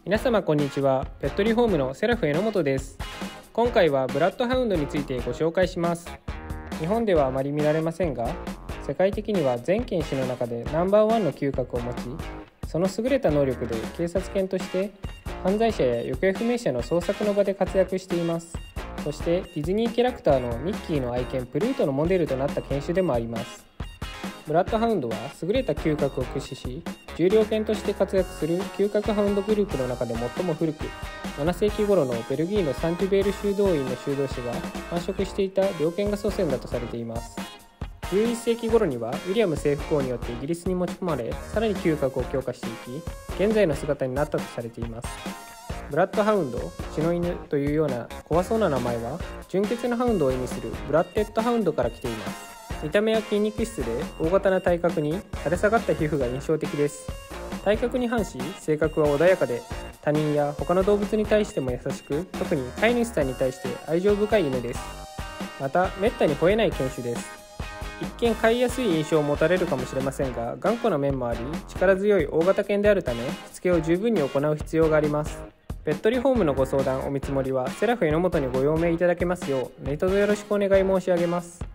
皆様こんにちは。ペットリフォームのセラフ榎本です。今回はブラッドハウンドについてご紹介します。日本ではあまり見られませんが、世界的には全犬種の中でナンバーワンの嗅覚を持ち、その優れた能力で警察犬として犯罪者や行方不明者の捜索の場で活躍しています。そしてディズニーキャラクターのミッキーの愛犬プルートのモデルとなった犬種でもあります。ブラッドハウンドは優れた嗅覚を駆使し、重量犬として活躍する嗅覚ハウンドグループの中で最も古く、7世紀頃のベルギーのサンテュベール修道院の修道士が繁殖していた猟犬が祖先だとされています。11世紀頃にはウィリアム征服王によってイギリスに持ち込まれ、さらに嗅覚を強化していき、現在の姿になったとされています。ブラッドハウンド、血の犬というような怖そうな名前は、純血のハウンドを意味するブラッデッドハウンドから来ています。見た目は筋肉質で大型な体格に垂れ下がった皮膚が印象的です。体格に反し、性格は穏やかで、他人や他の動物に対しても優しく、特に飼い主さんに対して愛情深い犬です。また、めったに吠えない犬種です。一見飼いやすい印象を持たれるかもしれませんが、頑固な面もあり、力強い大型犬であるため、しつけを十分に行う必要があります。ペットリフォームのご相談お見積もりはセラフ榎本にご用命いただけますよう、何卒よろしくお願い申し上げます。